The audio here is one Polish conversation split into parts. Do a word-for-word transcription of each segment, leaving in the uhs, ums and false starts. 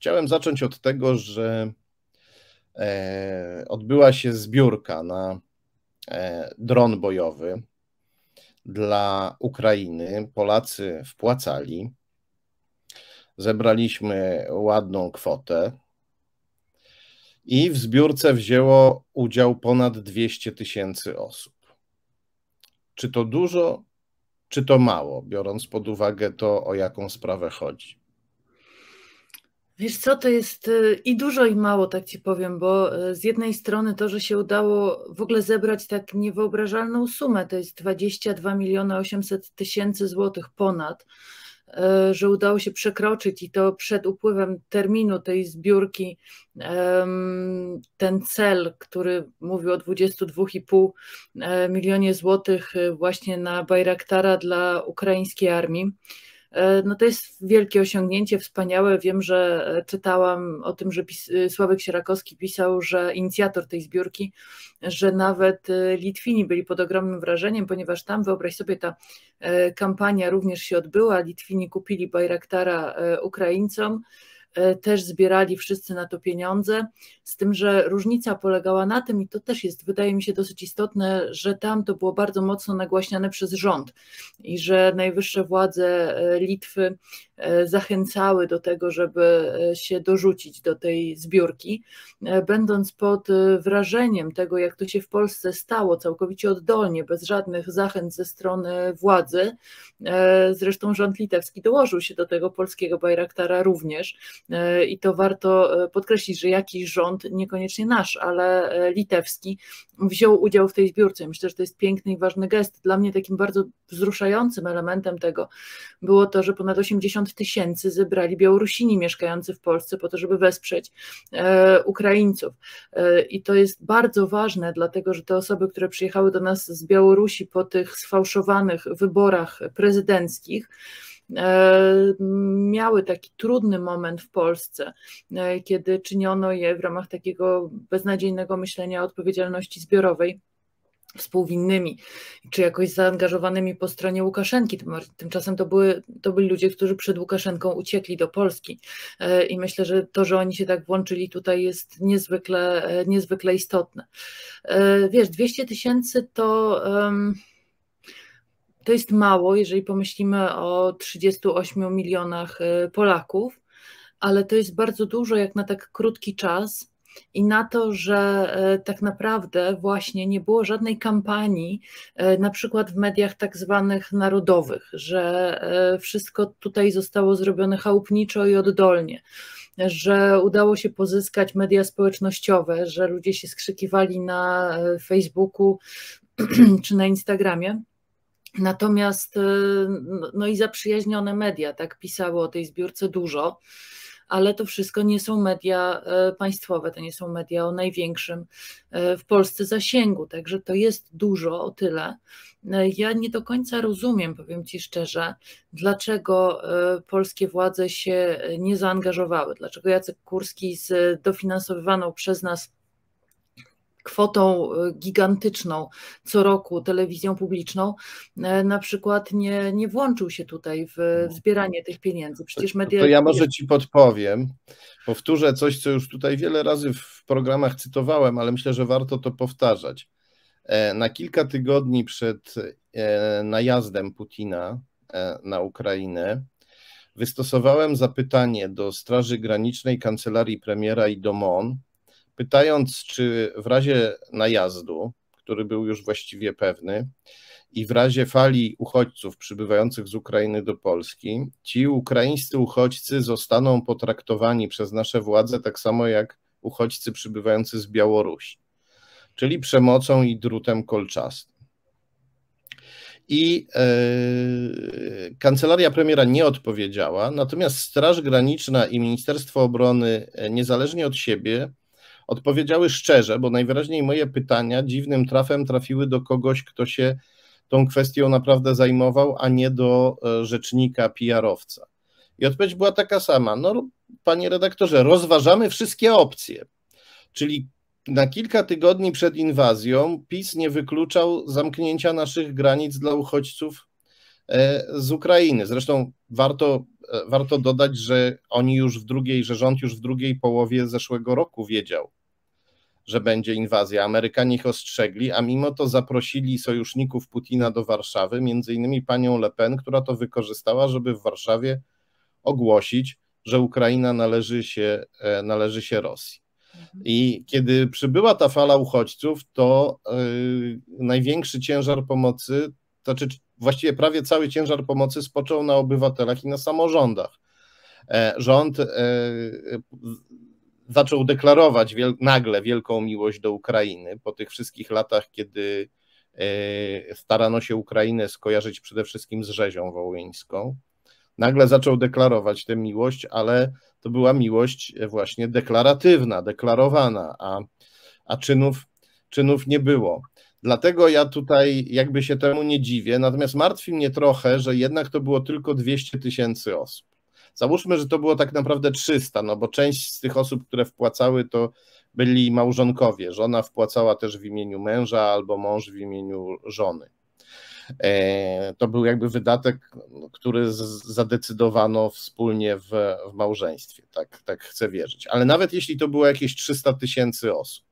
Chciałem zacząć od tego, że odbyła się zbiórka na dron bojowy dla Ukrainy. Polacy wpłacali. Zebraliśmy ładną kwotę i w zbiórce wzięło udział ponad dwieście tysięcy osób. Czy to dużo, czy to mało, biorąc pod uwagę to, o jaką sprawę chodzi? Wiesz co, to jest i dużo, i mało, tak ci powiem, bo z jednej strony to, że się udało w ogóle zebrać tak niewyobrażalną sumę, to jest dwadzieścia dwa miliony osiemset tysięcy złotych ponad, że udało się przekroczyć i to przed upływem terminu tej zbiórki ten cel, który mówił o dwudziestu dwóch i pół milionie złotych właśnie na Bajraktara dla ukraińskiej armii. No to jest wielkie osiągnięcie, wspaniałe. Wiem, że czytałam o tym, że Sławek Sierakowski pisał, że inicjator tej zbiórki, że nawet Litwini byli pod ogromnym wrażeniem, ponieważ tam, wyobraź sobie, ta kampania również się odbyła. Litwini kupili Bajraktara Ukraińcom, też zbierali wszyscy na to pieniądze, z tym, że różnica polegała na tym, i to też jest, wydaje mi się, dosyć istotne, że tam to było bardzo mocno nagłaśniane przez rząd i że najwyższe władze Litwy zachęcały do tego, żeby się dorzucić do tej zbiórki, będąc pod wrażeniem tego, jak to się w Polsce stało, całkowicie oddolnie, bez żadnych zachęt ze strony władzy. Zresztą rząd litewski dołożył się do tego polskiego Bajraktara również i to warto podkreślić, że jakiś rząd, niekoniecznie nasz, ale litewski, wziął udział w tej zbiórce. Myślę, że to jest piękny i ważny gest. Dla mnie takim bardzo wzruszającym elementem tego było to, że ponad osiemdziesiąt tysięcy zebrali Białorusini mieszkający w Polsce po to, żeby wesprzeć e, Ukraińców. E, I to jest bardzo ważne, dlatego że te osoby, które przyjechały do nas z Białorusi po tych sfałszowanych wyborach prezydenckich, miały taki trudny moment w Polsce, kiedy czyniono je w ramach takiego beznadziejnego myślenia o odpowiedzialności zbiorowej współwinnymi, czy jakoś zaangażowanymi po stronie Łukaszenki. Tymczasem to, były, to byli ludzie, którzy przed Łukaszenką uciekli do Polski i myślę, że to, że oni się tak włączyli tutaj, jest niezwykle, niezwykle istotne. Wiesz, dwieście tysięcy to... Um, To jest mało, jeżeli pomyślimy o trzydziestu ośmiu milionach Polaków, ale to jest bardzo dużo jak na tak krótki czas i na to, że tak naprawdę właśnie nie było żadnej kampanii, na przykład w mediach tak zwanych narodowych, że wszystko tutaj zostało zrobione chałupniczo i oddolnie, że udało się pozyskać media społecznościowe, że ludzie się skrzykiwali na Facebooku czy na Instagramie. Natomiast no i zaprzyjaźnione media tak pisały o tej zbiórce dużo, ale to wszystko nie są media państwowe, to nie są media o największym w Polsce zasięgu, także to jest dużo, o tyle. Ja nie do końca rozumiem, powiem ci szczerze, dlaczego polskie władze się nie zaangażowały, dlaczego Jacek Kurski z dofinansowywaną przez nas kwotą gigantyczną co roku telewizją publiczną na przykład nie, nie włączył się tutaj w zbieranie tych pieniędzy. Przecież media... To ja może ci podpowiem, powtórzę coś, co już tutaj wiele razy w programach cytowałem, ale myślę, że warto to powtarzać. Na kilka tygodni przed najazdem Putina na Ukrainę wystosowałem zapytanie do Straży Granicznej, Kancelarii Premiera i do M O N, pytając, czy w razie najazdu, który był już właściwie pewny, i w razie fali uchodźców przybywających z Ukrainy do Polski, ci ukraińscy uchodźcy zostaną potraktowani przez nasze władze tak samo jak uchodźcy przybywający z Białorusi, czyli przemocą i drutem kolczastym. I yy, Kancelaria Premiera nie odpowiedziała, natomiast Straż Graniczna i Ministerstwo Obrony niezależnie od siebie odpowiedziały szczerze, bo najwyraźniej moje pytania dziwnym trafem trafiły do kogoś, kto się tą kwestią naprawdę zajmował, a nie do rzecznika P R-owca. I odpowiedź była taka sama: no panie redaktorze, rozważamy wszystkie opcje, czyli na kilka tygodni przed inwazją PiS nie wykluczał zamknięcia naszych granic dla uchodźców z Ukrainy. Zresztą warto, warto dodać, że oni już w drugiej, że rząd już w drugiej połowie zeszłego roku wiedział, że będzie inwazja. Amerykanie ich ostrzegli, a mimo to zaprosili sojuszników Putina do Warszawy, między innymi panią Le Pen, która to wykorzystała, żeby w Warszawie ogłosić, że Ukraina należy się, należy się Rosji. I kiedy przybyła ta fala uchodźców, to yy, największy ciężar pomocy, to znaczy właściwie prawie cały ciężar pomocy spoczął na obywatelach i na samorządach. E, rząd e, zaczął deklarować wiel nagle wielką miłość do Ukrainy po tych wszystkich latach, kiedy e, starano się Ukrainę skojarzyć przede wszystkim z rzezią wołyńską. Nagle zaczął deklarować tę miłość, ale to była miłość właśnie deklaratywna, deklarowana, a, a czynów, czynów nie było. Dlatego ja tutaj jakby się temu nie dziwię, natomiast martwi mnie trochę, że jednak to było tylko dwieście tysięcy osób. Załóżmy, że to było tak naprawdę trzysta, no bo część z tych osób, które wpłacały, to byli małżonkowie. Żona wpłacała też w imieniu męża albo mąż w imieniu żony. To był jakby wydatek, który zadecydowano wspólnie w, w małżeństwie, tak, tak chcę wierzyć. Ale nawet jeśli to było jakieś trzysta tysięcy osób,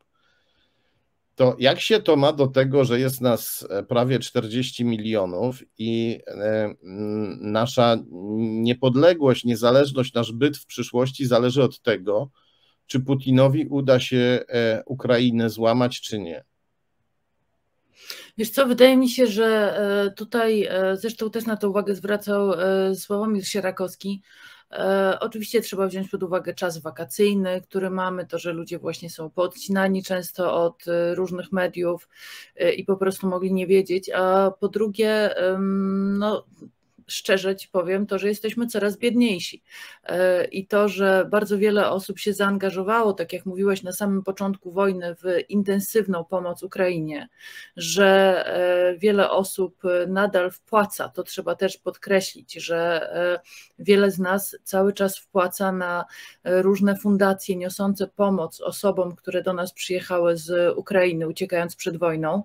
to jak się to ma do tego, że jest nas prawie czterdzieści milionów i nasza niepodległość, niezależność, nasz byt w przyszłości zależy od tego, czy Putinowi uda się Ukrainę złamać, czy nie? Wiesz co, wydaje mi się, że tutaj, zresztą też na to uwagę zwracał Sławomir Sierakowski, oczywiście trzeba wziąć pod uwagę czas wakacyjny, który mamy, to, że ludzie właśnie są poodcinani często od różnych mediów i po prostu mogli nie wiedzieć, a po drugie, no szczerze ci powiem, to, że jesteśmy coraz biedniejsi i to, że bardzo wiele osób się zaangażowało, tak jak mówiłaś na samym początku wojny, w intensywną pomoc Ukrainie, że wiele osób nadal wpłaca, to trzeba też podkreślić, że wiele z nas cały czas wpłaca na różne fundacje niosące pomoc osobom, które do nas przyjechały z Ukrainy, uciekając przed wojną.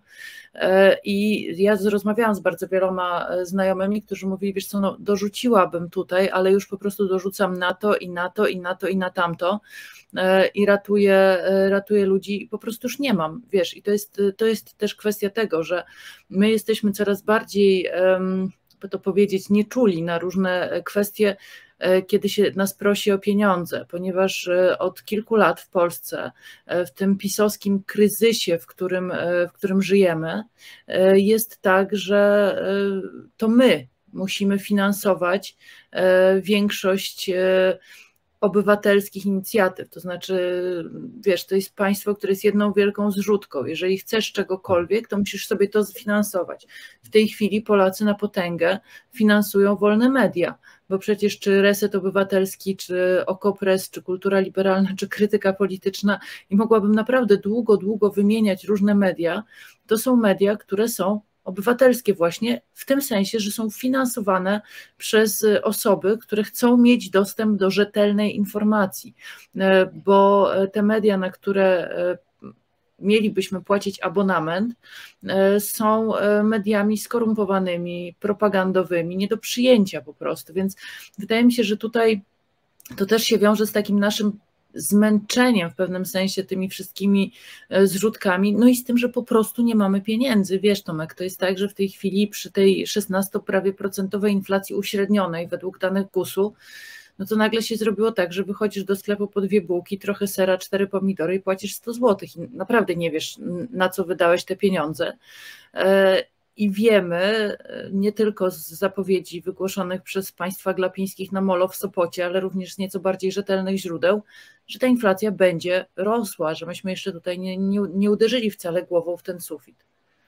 I ja rozmawiałam z bardzo wieloma znajomymi, którzy mówili, wiesz co, no dorzuciłabym tutaj, ale już po prostu dorzucam na to i na to i na to i na tamto i ratuję, ratuję ludzi i po prostu już nie mam, wiesz, i to jest, to jest też kwestia tego, że my jesteśmy coraz bardziej, by to powiedzieć, nieczuli na różne kwestie, kiedy się nas prosi o pieniądze, ponieważ od kilku lat w Polsce, w tym pisowskim kryzysie, w którym, w którym żyjemy, jest tak, że to my musimy finansować większość obywatelskich inicjatyw, to znaczy, wiesz, to jest państwo, które jest jedną wielką zrzutką. Jeżeli chcesz czegokolwiek, to musisz sobie to sfinansować. W tej chwili Polacy na potęgę finansują wolne media, bo przecież czy Reset Obywatelski, czy Okopres, czy Kultura Liberalna, czy Krytyka Polityczna, i mogłabym naprawdę długo, długo wymieniać różne media, to są media, które są obywatelskie właśnie w tym sensie, że są finansowane przez osoby, które chcą mieć dostęp do rzetelnej informacji, bo te media, na które mielibyśmy płacić abonament, są mediami skorumpowanymi, propagandowymi, nie do przyjęcia po prostu, więc wydaje mi się, że tutaj to też się wiąże z takim naszym zmęczeniem w pewnym sensie tymi wszystkimi zrzutkami, no i z tym, że po prostu nie mamy pieniędzy. Wiesz, Tomek, to jest tak, że w tej chwili przy tej szesnasto prawie procentowej inflacji uśrednionej według danych gusu, no to nagle się zrobiło tak, że wychodzisz do sklepu po dwie bułki, trochę sera, cztery pomidory i płacisz sto złotych i naprawdę nie wiesz, na co wydałeś te pieniądze. I wiemy, nie tylko z zapowiedzi wygłoszonych przez państwa Glapińskich na Molo w Sopocie, ale również z nieco bardziej rzetelnych źródeł, że ta inflacja będzie rosła, że myśmy jeszcze tutaj nie, nie, nie uderzyli wcale głową w ten sufit.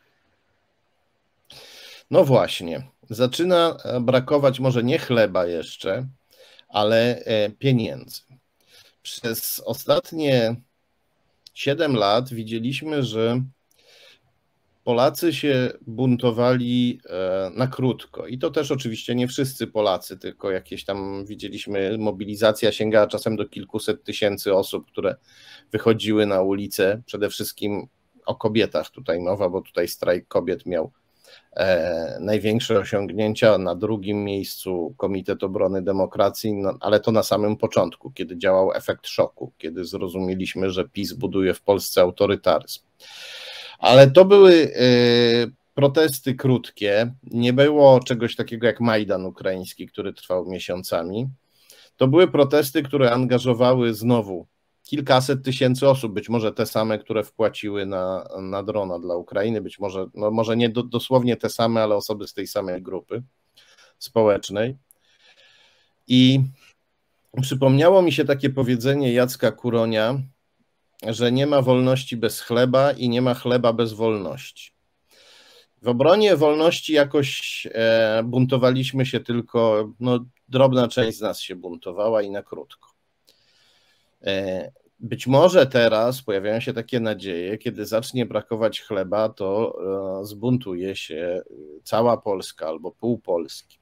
No właśnie, zaczyna brakować może nie chleba jeszcze, ale pieniędzy. Przez ostatnie siedem lat widzieliśmy, że Polacy się buntowali na krótko i to też oczywiście nie wszyscy Polacy, tylko jakieś tam widzieliśmy, mobilizacja sięgała czasem do kilkuset tysięcy osób, które wychodziły na ulicę, przede wszystkim o kobietach tutaj mowa, bo tutaj strajk kobiet miał e, największe osiągnięcia, na drugim miejscu Komitet Obrony Demokracji, no, ale to na samym początku, kiedy działał efekt szoku, kiedy zrozumieliśmy, że PiS buduje w Polsce autorytaryzm. Ale to były y, protesty krótkie, nie było czegoś takiego jak Majdan ukraiński, który trwał miesiącami. To były protesty, które angażowały znowu kilkaset tysięcy osób, być może te same, które wpłaciły na, na drona dla Ukrainy, być może, no może nie do, dosłownie te same, ale osoby z tej samej grupy społecznej. I przypomniało mi się takie powiedzenie Jacka Kuronia, że nie ma wolności bez chleba i nie ma chleba bez wolności. W obronie wolności jakoś e, buntowaliśmy się tylko, no drobna część z nas się buntowała i na krótko. E, być może teraz pojawiają się takie nadzieje, kiedy zacznie brakować chleba, to e, zbuntuje się cała Polska albo pół Polski.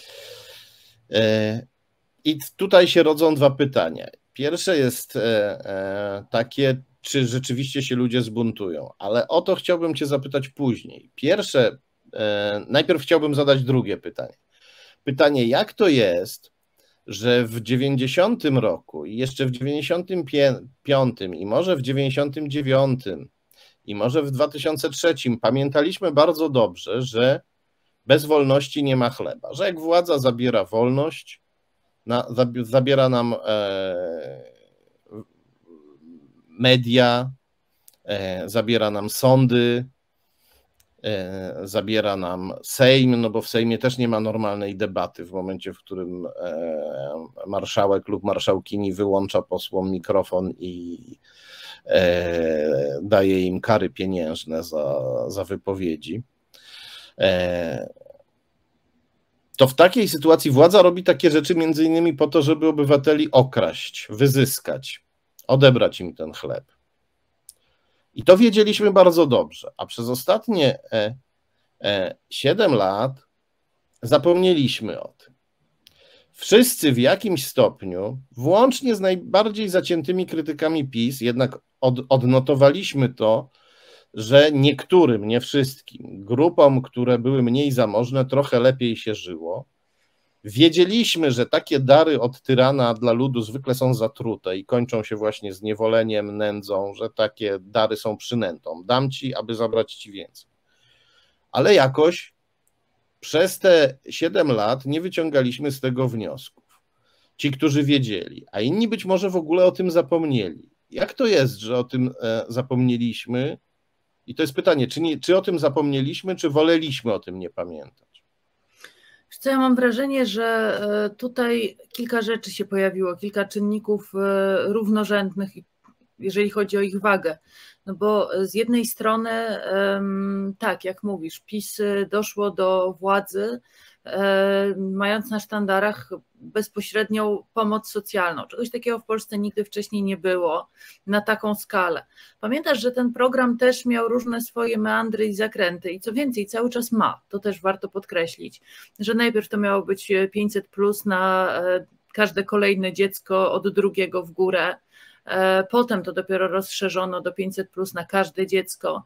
E, I tutaj się rodzą dwa pytania. Pierwsze jest e, e, takie, czy rzeczywiście się ludzie zbuntują, ale o to chciałbym cię zapytać później. Pierwsze, e, najpierw chciałbym zadać drugie pytanie. Pytanie, jak to jest, że w dziewięćdziesiątym roku i jeszcze w dziewięćdziesiątym piątym i może w dziewięćdziesiątym dziewiątym i może w dwa tysiące trzecim pamiętaliśmy bardzo dobrze, że bez wolności nie ma chleba, że jak władza zabiera wolność, na, zabiera nam e, media, e, zabiera nam sądy, e, zabiera nam Sejm, no bo w Sejmie też nie ma normalnej debaty w momencie, w którym e, marszałek lub marszałkini wyłącza posłom mikrofon i e, daje im kary pieniężne za, za wypowiedzi. E, to w takiej sytuacji władza robi takie rzeczy między innymi po to, żeby obywateli okraść, wyzyskać, odebrać im ten chleb. I to wiedzieliśmy bardzo dobrze, a przez ostatnie e, e, siedem lat zapomnieliśmy o tym. Wszyscy w jakimś stopniu, włącznie z najbardziej zaciętymi krytykami PiS, jednak od, odnotowaliśmy to, że niektórym, nie wszystkim, grupom, które były mniej zamożne, trochę lepiej się żyło. Wiedzieliśmy, że takie dary od tyrana dla ludu zwykle są zatrute i kończą się właśnie zniewoleniem, nędzą, że takie dary są przynętą. Dam ci, aby zabrać ci więcej. Ale jakoś przez te siedem lat nie wyciągaliśmy z tego wniosków. Ci, którzy wiedzieli, a inni być może w ogóle o tym zapomnieli. Jak to jest, że o tym zapomnieliśmy? I to jest pytanie, czy, nie, czy o tym zapomnieliśmy, czy woleliśmy o tym nie pamiętać? Wiesz co, ja mam wrażenie, że tutaj kilka rzeczy się pojawiło, kilka czynników równorzędnych, jeżeli chodzi o ich wagę. No bo z jednej strony, tak, jak mówisz, PiS doszło do władzy, mając na sztandarach bezpośrednią pomoc socjalną. Czegoś takiego w Polsce nigdy wcześniej nie było na taką skalę. Pamiętasz, że ten program też miał różne swoje meandry i zakręty i co więcej, cały czas ma, to też warto podkreślić, że najpierw to miało być pięćset plus na każde kolejne dziecko od drugiego w górę, potem to dopiero rozszerzono do pięćset plus na każde dziecko.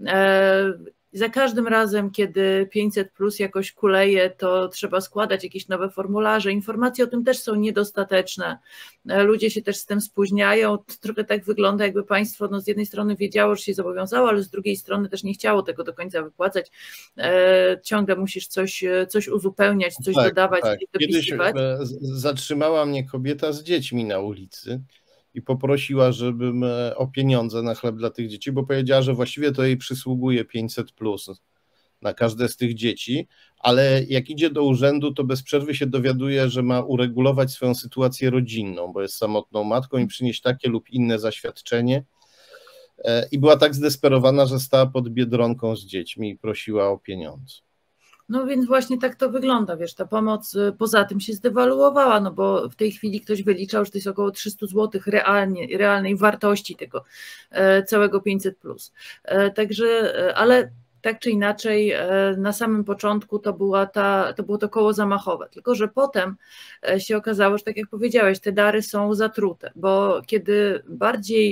Za każdym razem, kiedy pięćset plus jakoś kuleje, to trzeba składać jakieś nowe formularze. Informacje o tym też są niedostateczne. Ludzie się też z tym spóźniają. To trochę tak wygląda, jakby państwo no z jednej strony wiedziało, że się zobowiązało, ale z drugiej strony też nie chciało tego do końca wypłacać. Ciągle musisz coś, coś uzupełniać, coś tak, dodawać, tak. coś dopisywać. Kiedyś zatrzymała mnie kobieta z dziećmi na ulicy i poprosiła, żebym o pieniądze na chleb dla tych dzieci, bo powiedziała, że właściwie to jej przysługuje pięćset plus na każde z tych dzieci, ale jak idzie do urzędu, to bez przerwy się dowiaduje, że ma uregulować swoją sytuację rodzinną, bo jest samotną matką i przynieść takie lub inne zaświadczenie. I była tak zdesperowana, że stała pod Biedronką z dziećmi i prosiła o pieniądze. No więc właśnie tak to wygląda, wiesz, ta pomoc poza tym się zdewaluowała, no bo w tej chwili ktoś wyliczał, że to jest około trzysta złotych realnie, realnej wartości tego całego pięćset plus. Także, ale tak czy inaczej na samym początku to, była ta, to było to koło zamachowe, tylko że potem się okazało, że tak jak powiedziałeś, te dary są zatrute, bo kiedy bardziej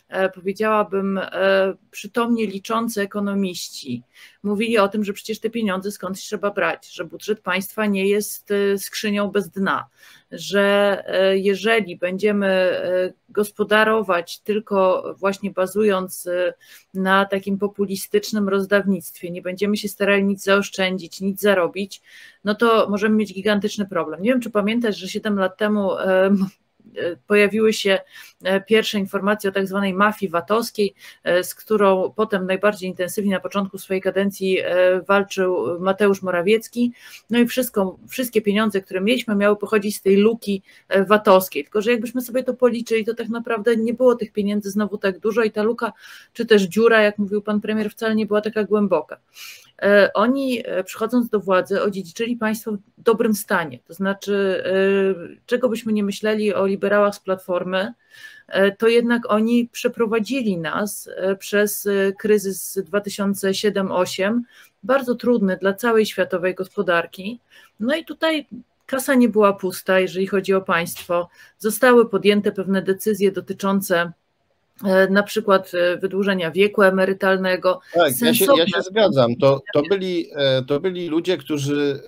powiedziałabym, przytomnie liczący ekonomiści mówili o tym, że przecież te pieniądze skądś trzeba brać, że budżet państwa nie jest skrzynią bez dna, że jeżeli będziemy gospodarować tylko właśnie bazując na takim populistycznym rozdawnictwie, nie będziemy się starali nic zaoszczędzić, nic zarobić, no to możemy mieć gigantyczny problem. Nie wiem, czy pamiętasz, że siedem lat temu pojawiły się pierwsze informacje o tak zwanej mafii VAT-owskiej, z którą potem najbardziej intensywnie na początku swojej kadencji walczył Mateusz Morawiecki. No i wszystko, wszystkie pieniądze, które mieliśmy, miały pochodzić z tej luki VAT-owskiej. Tylko że jakbyśmy sobie to policzyli, to tak naprawdę nie było tych pieniędzy znowu tak dużo i ta luka, czy też dziura, jak mówił pan premier, wcale nie była taka głęboka. Oni, przychodząc do władzy, odziedziczyli państwo w dobrym stanie, to znaczy czego byśmy nie myśleli o liberałach z Platformy, to jednak oni przeprowadzili nas przez kryzys dwa tysiące siedem dwa tysiące osiem, bardzo trudny dla całej światowej gospodarki. No i tutaj kasa nie była pusta, jeżeli chodzi o państwo. Zostały podjęte pewne decyzje dotyczące na przykład wydłużenia wieku emerytalnego. Tak, ja się, ja się zgadzam. To, to, byli, to byli ludzie, którzy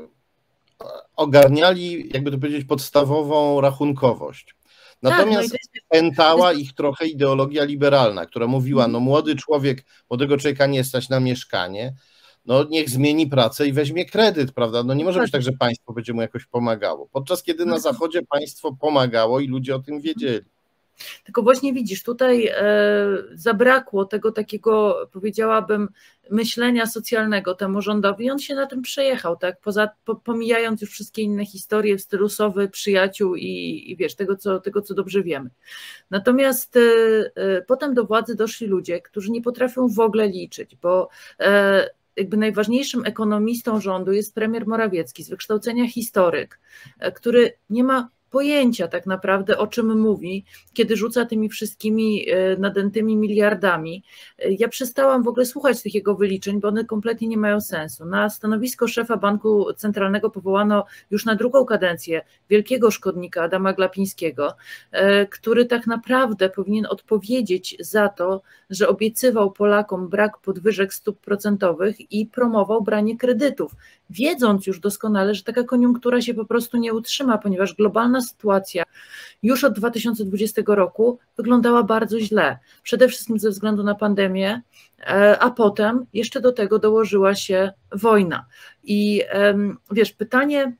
ogarniali, jakby to powiedzieć, podstawową rachunkowość. Natomiast tak, no jest... pętała ich trochę ideologia liberalna, która mówiła, no młody człowiek, młodego człowieka nie stać na mieszkanie, no niech zmieni pracę i weźmie kredyt, prawda? No nie może być tak, że państwo będzie mu jakoś pomagało. Podczas kiedy na Zachodzie państwo pomagało i ludzie o tym wiedzieli. Tylko właśnie widzisz, tutaj zabrakło tego takiego, powiedziałabym, myślenia socjalnego temu rządowi. On się na tym przejechał, tak? Poza, pomijając już wszystkie inne historie w stylu Sowy, przyjaciół i, i wiesz, tego co, tego, co dobrze wiemy. Natomiast potem do władzy doszli ludzie, którzy nie potrafią w ogóle liczyć, bo jakby najważniejszym ekonomistą rządu jest premier Morawiecki, z wykształcenia historyk, który nie ma pojęcia tak naprawdę, o czym mówi, kiedy rzuca tymi wszystkimi nadętymi miliardami. Ja przestałam w ogóle słuchać tych jego wyliczeń, bo one kompletnie nie mają sensu. Na stanowisko szefa Banku Centralnego powołano już na drugą kadencję wielkiego szkodnika Adama Glapińskiego, który tak naprawdę powinien odpowiedzieć za to, że obiecywał Polakom brak podwyżek stóp procentowych i promował branie kredytów, wiedząc już doskonale, że taka koniunktura się po prostu nie utrzyma, ponieważ globalna sytuacja już od dwa tysiące dwudziestego roku wyglądała bardzo źle. Przede wszystkim ze względu na pandemię, a potem jeszcze do tego dołożyła się wojna. I wiesz, pytanie,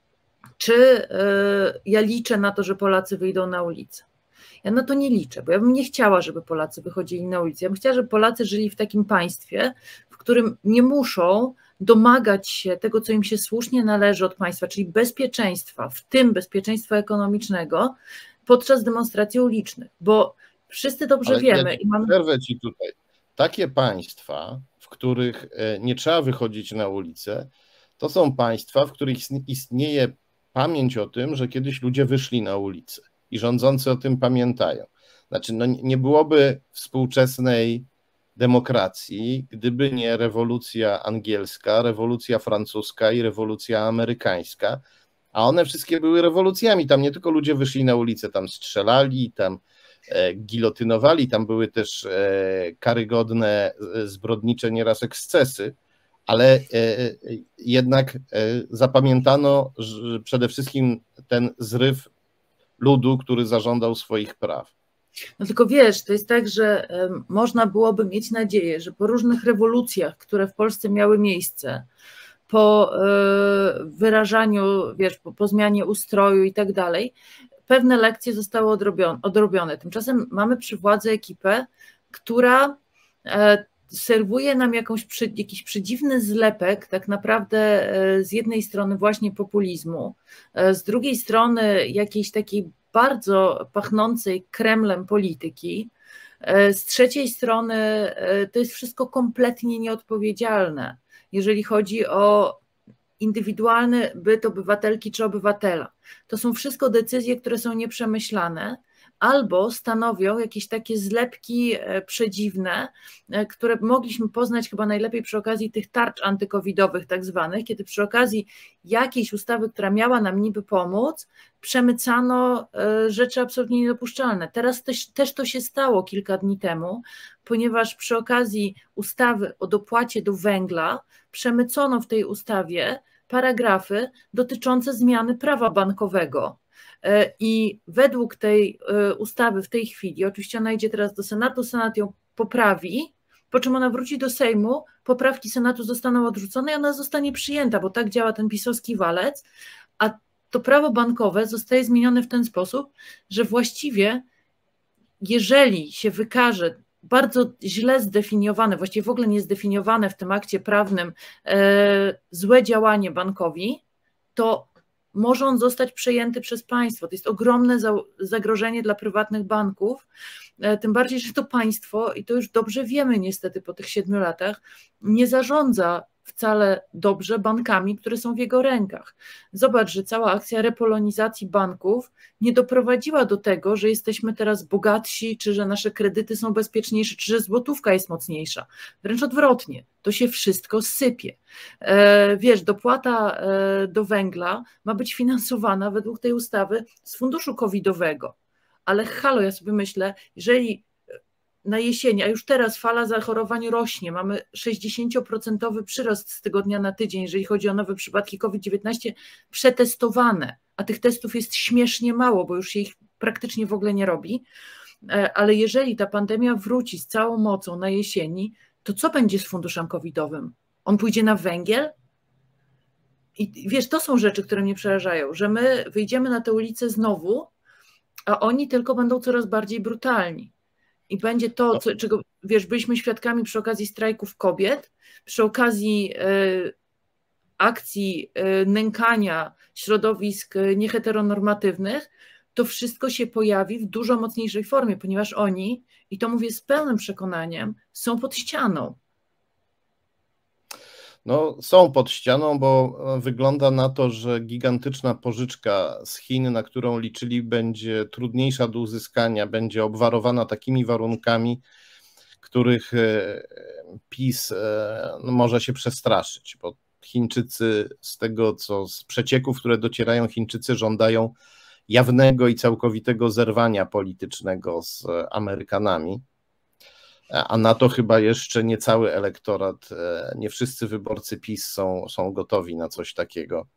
czy ja liczę na to, że Polacy wyjdą na ulicę? Ja na to nie liczę, bo ja bym nie chciała, żeby Polacy wychodzili na ulicę. Ja bym chciała, żeby Polacy żyli w takim państwie, w którym nie muszą domagać się tego, co im się słusznie należy od państwa, czyli bezpieczeństwa, w tym bezpieczeństwa ekonomicznego, podczas demonstracji ulicznych, bo wszyscy dobrze Ale wiemy. Ja i mam... Przerwę ci tutaj. Takie państwa, w których nie trzeba wychodzić na ulicę, to są państwa, w których istnieje pamięć o tym, że kiedyś ludzie wyszli na ulicę i rządzący o tym pamiętają. Znaczy, no nie byłoby współczesnej demokracji, gdyby nie rewolucja angielska, rewolucja francuska i rewolucja amerykańska, a one wszystkie były rewolucjami. Tam nie tylko ludzie wyszli na ulicę, tam strzelali, tam e, gilotynowali, tam były też e, karygodne, zbrodnicze nieraz ekscesy, ale e, jednak e, zapamiętano że przede wszystkim ten zryw ludu, który zażądał swoich praw. No tylko wiesz, to jest tak, że można byłoby mieć nadzieję, że po różnych rewolucjach, które w Polsce miały miejsce, po wyrażaniu, wiesz, po, po zmianie ustroju i tak dalej, pewne lekcje zostały odrobione, odrobione. Tymczasem mamy przy władzy ekipę, która serwuje nam jakąś, jakiś przedziwny zlepek tak naprawdę z jednej strony właśnie populizmu, z drugiej strony jakiejś takiej bardzo pachnącej Kremlem polityki, z trzeciej strony to jest wszystko kompletnie nieodpowiedzialne, jeżeli chodzi o indywidualny byt obywatelki czy obywatela. To są wszystko decyzje, które są nieprzemyślane, albo stanowią jakieś takie zlepki przedziwne, które mogliśmy poznać chyba najlepiej przy okazji tych tarcz antykowidowych tak zwanych, kiedy przy okazji jakiejś ustawy, która miała nam niby pomóc, przemycano rzeczy absolutnie niedopuszczalne. Teraz też, też to się stało kilka dni temu, ponieważ przy okazji ustawy o dopłacie do węgla przemycono w tej ustawie paragrafy dotyczące zmiany prawa bankowego. I według tej ustawy w tej chwili, oczywiście ona idzie teraz do Senatu, Senat ją poprawi, po czym ona wróci do Sejmu, poprawki Senatu zostaną odrzucone i ona zostanie przyjęta, bo tak działa ten pisowski walec, a to prawo bankowe zostaje zmienione w ten sposób, że właściwie jeżeli się wykaże bardzo źle zdefiniowane, właściwie w ogóle nie zdefiniowane w tym akcie prawnym e, złe działanie bankowi, to może on zostać przejęty przez państwo. To jest ogromne zagrożenie dla prywatnych banków, e, tym bardziej, że to państwo, i to już dobrze wiemy niestety po tych siedmiu latach, nie zarządza wcale dobrze bankami, które są w jego rękach. Zobacz, że cała akcja repolonizacji banków nie doprowadziła do tego, że jesteśmy teraz bogatsi, czy że nasze kredyty są bezpieczniejsze, czy że złotówka jest mocniejsza. Wręcz odwrotnie, to się wszystko sypie. E, wiesz, dopłata e, do węgla ma być finansowana według tej ustawy z funduszu covidowego. Ale halo, ja sobie myślę, jeżeli na jesieni, a już teraz fala zachorowań rośnie, mamy sześćdziesięcioprocentowy przyrost z tygodnia na tydzień, jeżeli chodzi o nowe przypadki COVID dziewiętnaście przetestowane, a tych testów jest śmiesznie mało, bo już się ich praktycznie w ogóle nie robi, ale jeżeli ta pandemia wróci z całą mocą na jesieni, to co będzie z funduszem covidowym? On pójdzie na węgiel? I wiesz, to są rzeczy, które mnie przerażają, że my wyjdziemy na tę ulicę znowu, a oni tylko będą coraz bardziej brutalni. I będzie to, co, czego, wiesz, byliśmy świadkami przy okazji strajków kobiet, przy okazji y, akcji y, nękania środowisk nieheteronormatywnych, to wszystko się pojawi w dużo mocniejszej formie, ponieważ oni, i to mówię z pełnym przekonaniem, są pod ścianą. No, są pod ścianą, bo wygląda na to, że gigantyczna pożyczka z Chin, na którą liczyli, będzie trudniejsza do uzyskania, będzie obwarowana takimi warunkami, których PiS no, może się przestraszyć, bo Chińczycy, z tego co z przecieków, które docierają, Chińczycy żądają jawnego i całkowitego zerwania politycznego z Amerykanami. A na to chyba jeszcze nie cały elektorat, nie wszyscy wyborcy PiS są, są gotowi na coś takiego.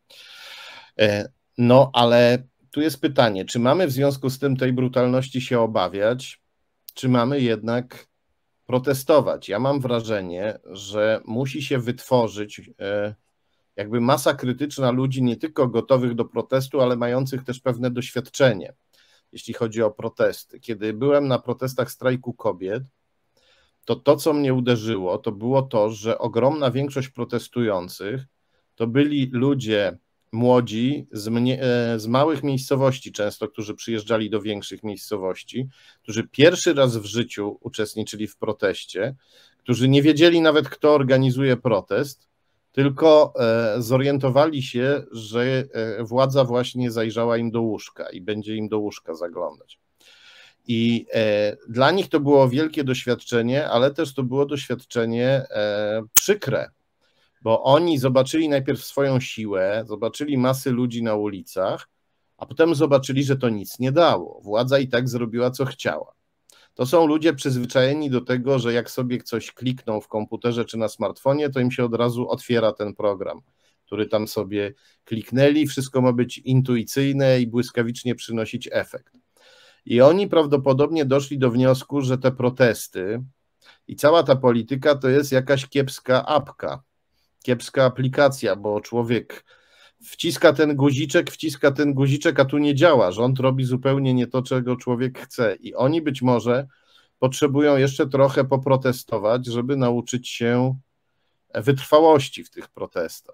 No ale tu jest pytanie, czy mamy w związku z tym tej brutalności się obawiać, czy mamy jednak protestować? Ja mam wrażenie, że musi się wytworzyć jakby masa krytyczna ludzi nie tylko gotowych do protestu, ale mających też pewne doświadczenie, jeśli chodzi o protesty. Kiedy byłem na protestach strajku kobiet, to to, co mnie uderzyło, to było to, że ogromna większość protestujących to byli ludzie młodzi z, mnie, z małych miejscowości często, którzy przyjeżdżali do większych miejscowości, którzy pierwszy raz w życiu uczestniczyli w proteście, którzy nie wiedzieli nawet, kto organizuje protest, tylko zorientowali się, że władza właśnie zajrzała im do łóżka i będzie im do łóżka zaglądać. I e, dla nich to było wielkie doświadczenie, ale też to było doświadczenie e, przykre, bo oni zobaczyli najpierw swoją siłę, zobaczyli masy ludzi na ulicach, a potem zobaczyli, że to nic nie dało. Władza i tak zrobiła, co chciała. To są ludzie przyzwyczajeni do tego, że jak sobie coś klikną w komputerze czy na smartfonie, to im się od razu otwiera ten program, który tam sobie kliknęli, wszystko ma być intuicyjne i błyskawicznie przynosić efekt. I oni prawdopodobnie doszli do wniosku, że te protesty i cała ta polityka to jest jakaś kiepska apka, kiepska aplikacja, bo człowiek wciska ten guziczek, wciska ten guziczek, a tu nie działa. Rząd robi zupełnie nie to, czego człowiek chce. I oni być może potrzebują jeszcze trochę poprotestować, żeby nauczyć się wytrwałości w tych protestach.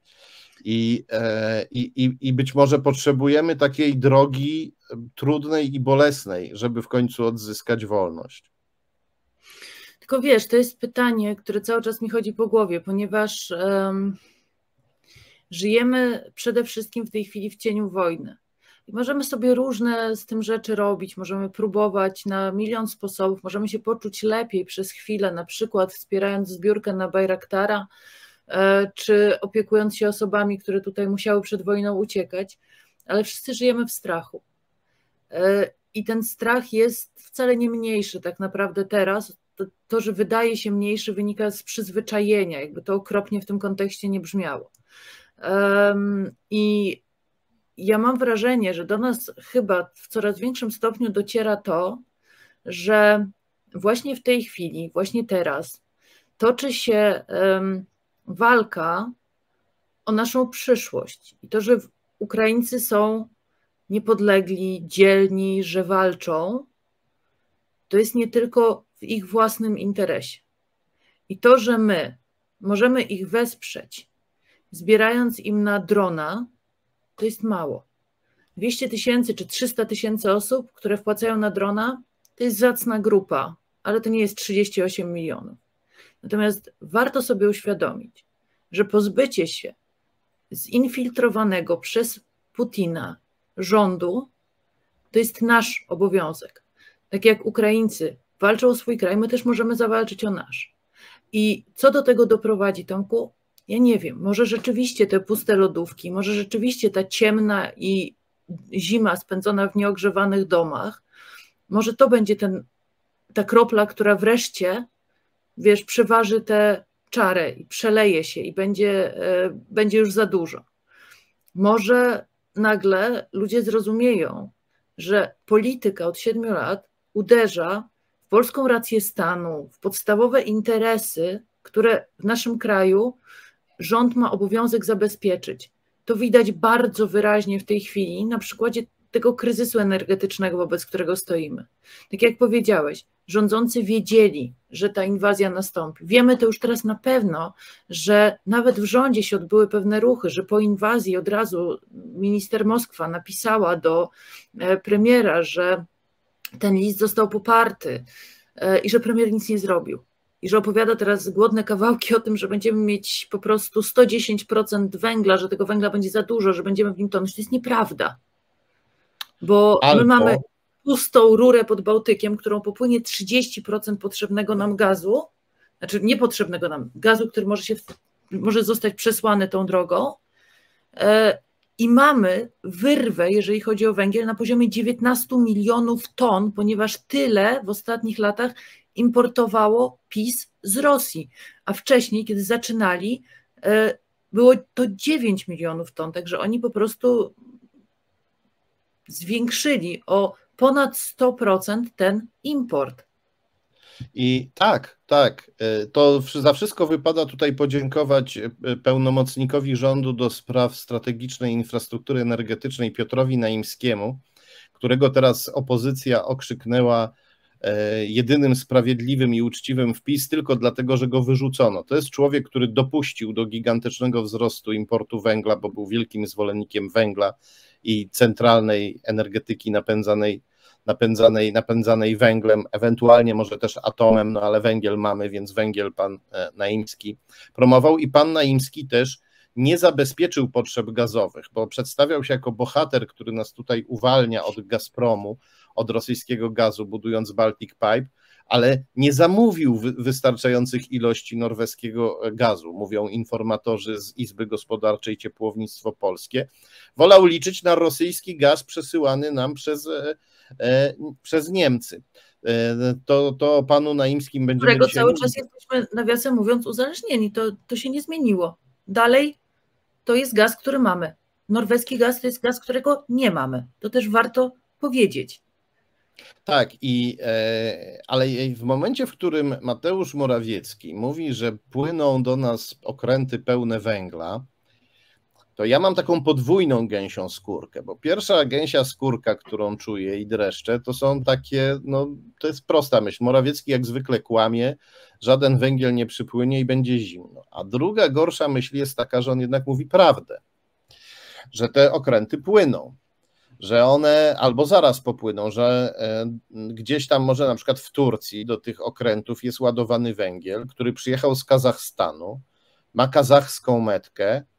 I, i, I być może potrzebujemy takiej drogi trudnej i bolesnej, żeby w końcu odzyskać wolność. Tylko wiesz, to jest pytanie, które cały czas mi chodzi po głowie, ponieważ um, żyjemy przede wszystkim w tej chwili w cieniu wojny. I możemy sobie różne z tym rzeczy robić, możemy próbować na milion sposobów, możemy się poczuć lepiej przez chwilę, na przykład wspierając zbiórkę na Bajraktara, czy opiekując się osobami, które tutaj musiały przed wojną uciekać, ale wszyscy żyjemy w strachu. I ten strach jest wcale nie mniejszy tak naprawdę teraz. To, to, że wydaje się mniejszy, wynika z przyzwyczajenia, jakby to okropnie w tym kontekście nie brzmiało. Um, I ja mam wrażenie, że do nas chyba w coraz większym stopniu dociera to, że właśnie w tej chwili, właśnie teraz toczy się um, walka o naszą przyszłość. I to, że Ukraińcy są niepodlegli, dzielni, że walczą, to jest nie tylko w ich własnym interesie. I to, że my możemy ich wesprzeć, zbierając im na drona, to jest mało. dwieście tysięcy czy trzysta tysięcy osób, które wpłacają na drona, to jest zacna grupa, ale to nie jest trzydzieści osiem milionów. Natomiast warto sobie uświadomić, że pozbycie się zinfiltrowanego przez Putina rządu to jest nasz obowiązek. Tak jak Ukraińcy walczą o swój kraj, my też możemy zawalczyć o nasz. I co do tego doprowadzi, Tomku? Ja nie wiem. Może rzeczywiście te puste lodówki, może rzeczywiście ta ciemna i zima spędzona w nieogrzewanych domach, może to będzie ten, ta kropla, która wreszcie, wiesz, przeważy tę czarę i przeleje się i będzie, e, będzie już za dużo. Może nagle ludzie zrozumieją, że polityka od siedmiu lat uderza w polską rację stanu, w podstawowe interesy, które w naszym kraju rząd ma obowiązek zabezpieczyć. To widać bardzo wyraźnie w tej chwili na przykładzie tego kryzysu energetycznego, wobec którego stoimy. Tak jak powiedziałeś, rządzący wiedzieli, że ta inwazja nastąpi. Wiemy to już teraz na pewno, że nawet w rządzie się odbyły pewne ruchy, że po inwazji od razu minister Moskwa napisała do premiera, że ten list został poparty i że premier nic nie zrobił. I że opowiada teraz głodne kawałki o tym, że będziemy mieć po prostu sto dziesięć procent węgla, że tego węgla będzie za dużo, że będziemy w nim tonąć. To jest nieprawda. Bo Albo... my mamy pustą rurę pod Bałtykiem, którą popłynie trzydzieści procent potrzebnego nam gazu, znaczy niepotrzebnego nam gazu, który może, się, może zostać przesłany tą drogą. I mamy wyrwę, jeżeli chodzi o węgiel, na poziomie dziewiętnastu milionów ton, ponieważ tyle w ostatnich latach importowało PiS z Rosji, a wcześniej, kiedy zaczynali, było to dziewięć milionów ton, także oni po prostu zwiększyli o ponad sto procent ten import. I tak, tak, to za wszystko wypada tutaj podziękować pełnomocnikowi rządu do spraw strategicznej infrastruktury energetycznej Piotrowi Naimskiemu, którego teraz opozycja okrzyknęła jedynym sprawiedliwym i uczciwym w PiS tylko dlatego, że go wyrzucono. To jest człowiek, który dopuścił do gigantycznego wzrostu importu węgla, bo był wielkim zwolennikiem węgla i centralnej energetyki napędzanej, napędzanej, napędzanej węglem, ewentualnie może też atomem, no ale węgiel mamy, więc węgiel pan Naimski promował i pan Naimski też nie zabezpieczył potrzeb gazowych, bo przedstawiał się jako bohater, który nas tutaj uwalnia od Gazpromu, od rosyjskiego gazu, budując Baltic Pipe, ale nie zamówił wystarczających ilości norweskiego gazu, mówią informatorzy z Izby Gospodarczej Ciepłownictwo Polskie. Wolał liczyć na rosyjski gaz przesyłany nam przez, e, przez Niemcy. E, to, to panu Naimskim będziemy którego dzisiaj cały mówić. czas jesteśmy, nawiasem mówiąc, uzależnieni. To, to się nie zmieniło. Dalej to jest gaz, który mamy. Norweski gaz to jest gaz, którego nie mamy. To też warto powiedzieć. Tak, i, ale w momencie, w którym Mateusz Morawiecki mówi, że płyną do nas okręty pełne węgla, to ja mam taką podwójną gęsią skórkę, bo pierwsza gęsia skórka, którą czuję i dreszcze, to są takie, no to jest prosta myśl, Morawiecki jak zwykle kłamie, żaden węgiel nie przypłynie i będzie zimno, a druga gorsza myśl jest taka, że on jednak mówi prawdę, że te okręty płyną, że one albo zaraz popłyną, że gdzieś tam może na przykład w Turcji do tych okrętów jest ładowany węgiel, który przyjechał z Kazachstanu, ma kazachską metkę,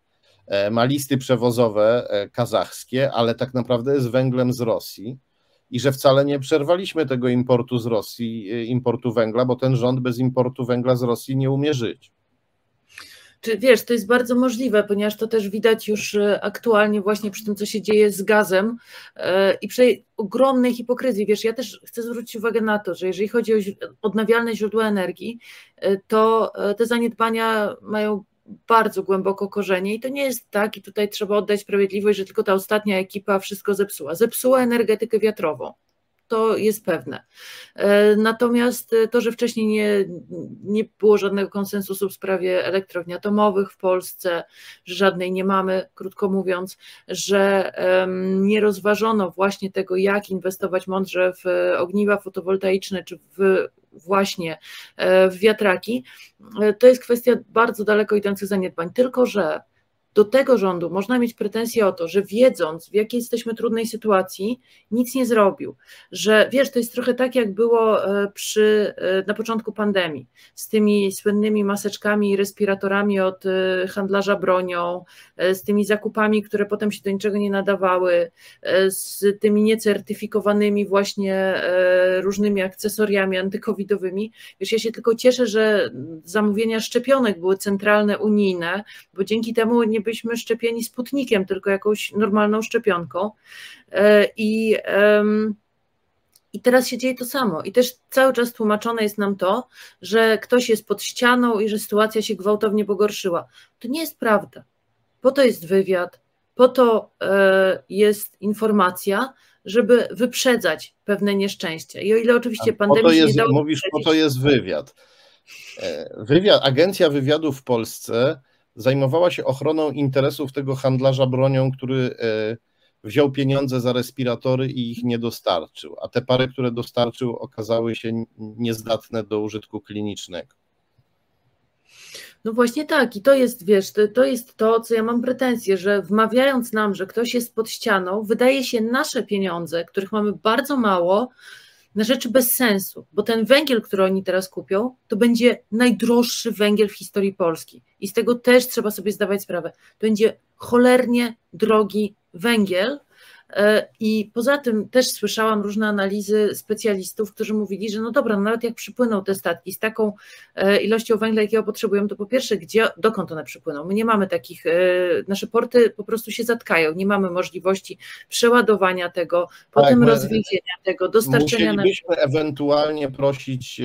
ma listy przewozowe kazachskie, ale tak naprawdę jest węglem z Rosji i że wcale nie przerwaliśmy tego importu z Rosji, importu węgla, bo ten rząd bez importu węgla z Rosji nie umie żyć. Czy wiesz, to jest bardzo możliwe, ponieważ to też widać już aktualnie właśnie przy tym, co się dzieje z gazem i przy ogromnej hipokryzji. Wiesz, ja też chcę zwrócić uwagę na to, że jeżeli chodzi o odnawialne źródła energii, to te zaniedbania mają bardzo głęboko korzenie i to nie jest tak, i tutaj trzeba oddać sprawiedliwość, że tylko ta ostatnia ekipa wszystko zepsuła. Zepsuła energetykę wiatrową. To jest pewne. Natomiast to, że wcześniej nie, nie było żadnego konsensusu w sprawie elektrowni atomowych w Polsce, że żadnej nie mamy, krótko mówiąc, że nie rozważono właśnie tego, jak inwestować mądrze w ogniwa fotowoltaiczne, czy w właśnie w wiatraki, to jest kwestia bardzo daleko idących zaniedbań. Tylko że do tego rządu można mieć pretensje o to, że wiedząc, w jakiej jesteśmy trudnej sytuacji, nic nie zrobił. Że wiesz, to jest trochę tak, jak było przy, na początku pandemii, z tymi słynnymi maseczkami i respiratorami od handlarza bronią, z tymi zakupami, które potem się do niczego nie nadawały, z tymi niecertyfikowanymi właśnie różnymi akcesoriami antykowidowymi. Wiesz, ja się tylko cieszę, że zamówienia szczepionek były centralne, unijne, bo dzięki temu nie byliśmy szczepieni Sputnikiem, tylko jakąś normalną szczepionką. I, I teraz się dzieje to samo. I też cały czas tłumaczone jest nam to, że ktoś jest pod ścianą i że sytuacja się gwałtownie pogorszyła. To nie jest prawda. Po to jest wywiad, po to jest informacja, żeby wyprzedzać pewne nieszczęścia. I o ile oczywiście pandemia się jest, nie dało... Mówisz, po to jest wywiad. Wywiad. Agencja wywiadu w Polsce zajmowała się ochroną interesów tego handlarza bronią, który wziął pieniądze za respiratory i ich nie dostarczył, a te pary, które dostarczył, okazały się niezdatne do użytku klinicznego. No właśnie tak i to jest, wiesz, to, to jest to, co ja mam pretensje, że wmawiając nam, że ktoś jest pod ścianą, wydaje się nasze pieniądze, których mamy bardzo mało, na rzeczy bez sensu, bo ten węgiel, który oni teraz kupią, to będzie najdroższy węgiel w historii Polski i z tego też trzeba sobie zdawać sprawę. To będzie cholernie drogi węgiel i poza tym też słyszałam różne analizy specjalistów, którzy mówili, że no dobra, no nawet jak przypłyną te statki z taką ilością węgla, jakiego potrzebują, to po pierwsze, gdzie, dokąd one przypłyną? My nie mamy takich, nasze porty po prostu się zatkają, nie mamy możliwości przeładowania tego, potem tak, rozwiezienia tego, dostarczenia... Musielibyśmy na... ewentualnie prosić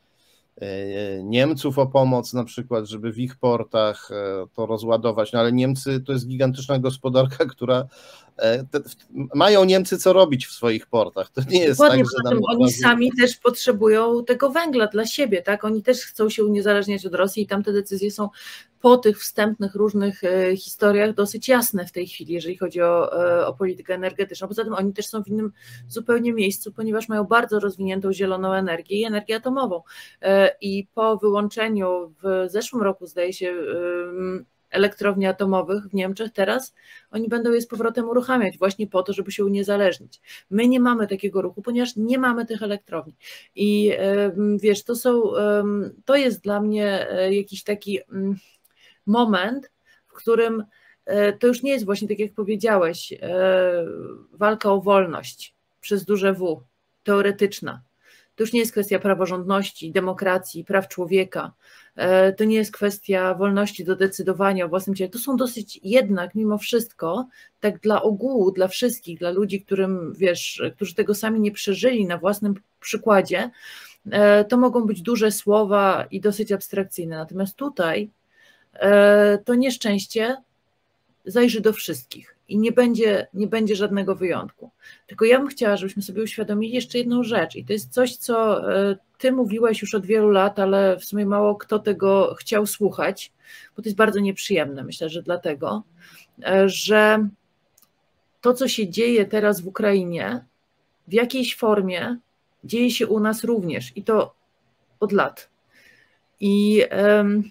Niemców o pomoc na przykład, żeby w ich portach to rozładować, no ale Niemcy to jest gigantyczna gospodarka, która te, mają Niemcy co robić w swoich portach, to nie jest Dokładnie, tak, że nam oni razu... sami też potrzebują tego węgla dla siebie, tak, oni też chcą się uniezależniać od Rosji i tam te decyzje są po tych wstępnych różnych historiach dosyć jasne w tej chwili, jeżeli chodzi o, o politykę energetyczną. Poza tym oni też są w innym zupełnie miejscu, ponieważ mają bardzo rozwiniętą zieloną energię i energię atomową. I po wyłączeniu w zeszłym roku, zdaje się, elektrowni atomowych w Niemczech, teraz oni będą je z powrotem uruchamiać właśnie po to, żeby się uniezależnić. My nie mamy takiego ruchu, ponieważ nie mamy tych elektrowni. I wiesz, to są, to jest dla mnie jakiś taki moment, w którym to już nie jest właśnie, tak jak powiedziałeś, walka o wolność przez duże W, teoretyczna. To już nie jest kwestia praworządności, demokracji, praw człowieka, to nie jest kwestia wolności do decydowania o własnym ciele. To są dosyć jednak mimo wszystko, tak dla ogółu, dla wszystkich, dla ludzi, którym, wiesz, którzy tego sami nie przeżyli na własnym przykładzie, to mogą być duże słowa i dosyć abstrakcyjne. Natomiast tutaj to nieszczęście zajrzy do wszystkich i nie będzie, nie będzie żadnego wyjątku. Tylko ja bym chciała, żebyśmy sobie uświadomili jeszcze jedną rzecz i to jest coś, co ty mówiłeś już od wielu lat, ale w sumie mało kto tego chciał słuchać, bo to jest bardzo nieprzyjemne, myślę, że dlatego, że to, co się dzieje teraz w Ukrainie, w jakiejś formie dzieje się u nas również i to od lat. I um,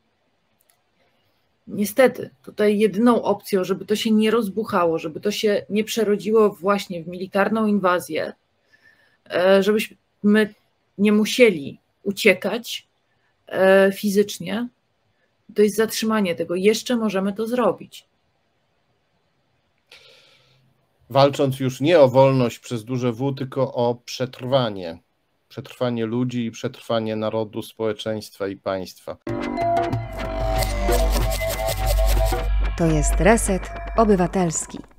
niestety tutaj jedyną opcją, żeby to się nie rozbuchało, żeby to się nie przerodziło właśnie w militarną inwazję, żebyśmy nie musieli uciekać fizycznie, to jest zatrzymanie tego. Jeszcze możemy to zrobić. walcząc już nie o wolność przez duże W, tylko o przetrwanie. Przetrwanie ludzi i przetrwanie narodu, społeczeństwa i państwa. To jest Reset Obywatelski.